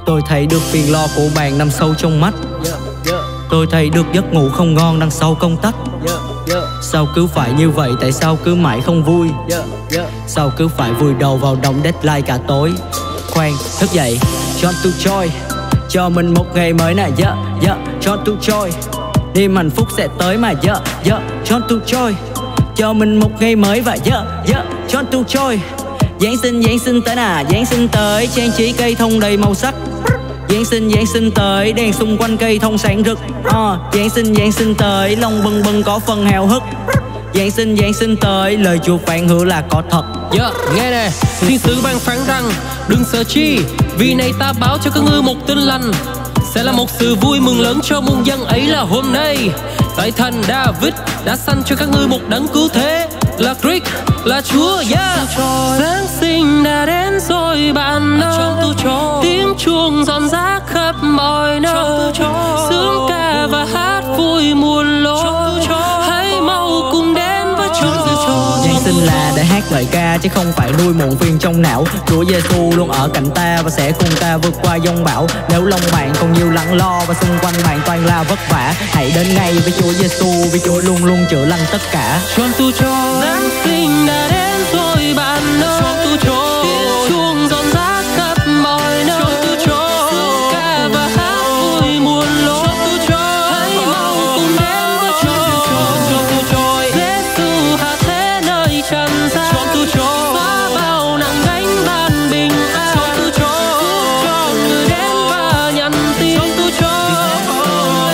Tôi thấy được phiền lo của bạn nằm sâu trong mắt. Tôi thấy được giấc ngủ không ngon đằng sau công tắc. Sao cứ phải như vậy, tại sao cứ mãi không vui? Sao cứ phải vùi đầu vào đống deadline cả tối? Khoan, thức dậy, John to Joy, cho mình một ngày mới nè, John to Joy. Đêm hạnh phúc sẽ tới mà, John to Joy, cho mình một ngày mới và John to Joy. Giáng sinh tới nè, Giáng sinh tới, trang trí cây thông đầy màu sắc. Giáng sinh tới, đèn xung quanh cây thông sáng rực. Giáng sinh tới, lòng bừng bừng có phần hào hức. Giáng sinh tới, lời chùa phán hứa là có thật. Nghe nè, thiên sứ ban phán rằng đừng sợ chi, vì này ta báo cho các ngươi một tin lành. Sẽ là một sự vui mừng lớn cho muôn dân, ấy là hôm nay tại thành David đã sanh cho các ngươi một đấng cứu thế, là Christ, là Chúa. Giáng sinh đã đến rồi bạn ơi, tiếng chuông rộn rã khắp mọi nơi, sướng ca và hát vui muôn lối, hãy mau cùng đến với Chúa. Giáng sinh là để hát ngợi ca chứ không phải nuôi muộn phiền trong não. Chúa Giêsu luôn ở cạnh ta và sẽ cùng ta vượt qua dông bão. Nếu lòng bạn còn nhiều lắng lo và xung quanh bạn toàn là vất vả, hãy đến ngay với Chúa Giêsu, vì Chúa luôn luôn chữa lành tất cả. John to Joy, Giáng sinh đã đến rồi bạn ơi, John to Joy, tiếng chuông rộn rã khắp mọi nơi, John to Joy, sướng ca và hát vui muôn lối, John to Joy, hãy mau cùng đến với Chúa. John to Joy, Giêsu hạ thế nơi trần gian, John to Joy, xóa bao nặng gánh ban bình an, John to Joy, giúp cho người đến và nhận tin, John to Joy.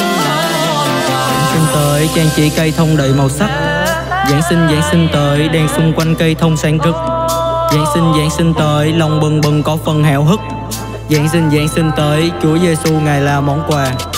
Giáng sinh tới, trang trí cây thông đầy màu sắc. Giáng sinh tới, đèn xung quanh cây thông sáng rực. Giáng sinh tới, lòng bừng bừng có phần hào hức. Giáng sinh tới, Chúa Giêsu Ngài là món quà.